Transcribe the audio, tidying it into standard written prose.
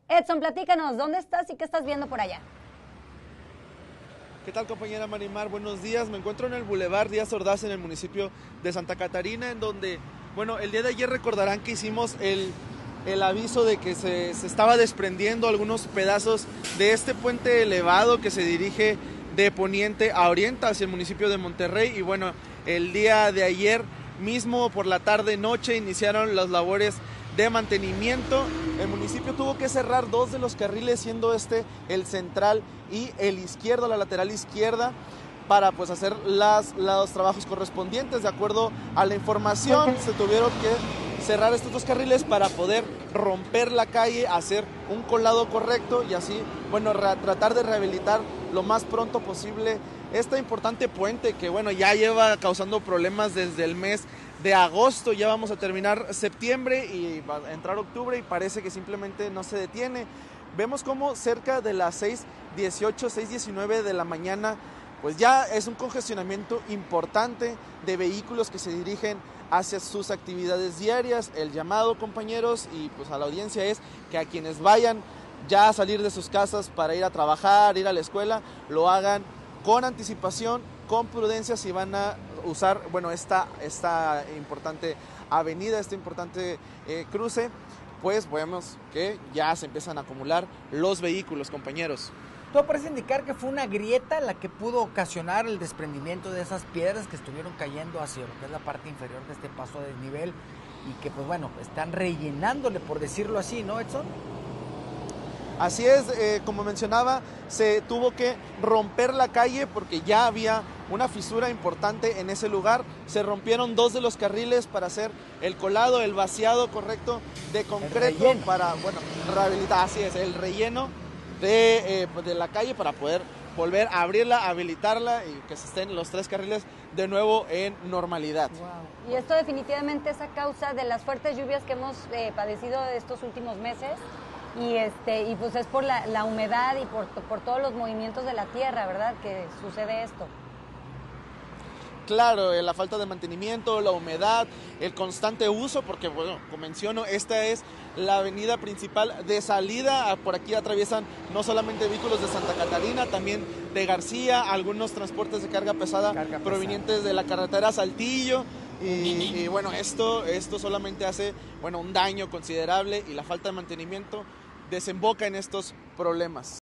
Edson, platícanos, ¿dónde estás y qué estás viendo por allá? ¿Qué tal, compañera Marimar? Buenos días. Me encuentro en el Boulevard Díaz Ordaz, en el municipio de Santa Catarina, en donde, bueno, el día de ayer recordarán que hicimos el aviso de que se estaba desprendiendo algunos pedazos de este puente elevado que se dirige de poniente a oriente hacia el municipio de Monterrey. Y bueno, el día de ayer mismo por la tarde-noche iniciaron las labores de mantenimiento. El municipio tuvo que cerrar dos de los carriles, siendo este el central y el izquierdo, la lateral izquierda, para pues hacer los trabajos correspondientes. De acuerdo a la información, se tuvieron que cerrar estos dos carriles para poder romper la calle, hacer un colado correcto y así, bueno, tratar de rehabilitar lo más pronto posible este importante puente que, bueno, ya lleva causando problemas desde el mes de agosto. Ya vamos a terminar septiembre y va a entrar octubre y parece que simplemente no se detiene. Vemos como cerca de las 6:18, 6:19 de la mañana, pues ya es un congestionamiento importante de vehículos que se dirigen hacia sus actividades diarias. El llamado, compañeros, y pues a la audiencia es que a quienes vayan ya a salir de sus casas para ir a trabajar, ir a la escuela, lo hagan con anticipación, con prudencia, si van a usar, bueno, esta importante avenida, este importante cruce, pues vemos que ya se empiezan a acumular los vehículos, compañeros. Todo parece indicar que fue una grieta la que pudo ocasionar el desprendimiento de esas piedras que estuvieron cayendo hacia lo que es la parte inferior de este paso a desnivel y que, pues bueno, están rellenándole, por decirlo así, ¿no, Edson? Así es, como mencionaba, se tuvo que romper la calle porque ya había una fisura importante en ese lugar. Se rompieron dos de los carriles para hacer el colado, el vaciado correcto de concreto para, bueno, rehabilitar, así es, el relleno de la calle para poder volver a abrirla, habilitarla y que se estén los tres carriles de nuevo en normalidad. Wow. Y esto definitivamente es a causa de las fuertes lluvias que hemos padecido estos últimos meses. Y pues es por la humedad y por todos los movimientos de la tierra, ¿verdad?, que sucede esto. Claro, la falta de mantenimiento, la humedad, el constante uso, porque, bueno, como menciono, esta es la avenida principal de salida. Por aquí atraviesan no solamente vehículos de Santa Catarina, también de García, algunos transportes de carga pesada provenientes de la carretera Saltillo. Y bueno, esto solamente hace, bueno, un daño considerable y la falta de mantenimiento desemboca en estos problemas.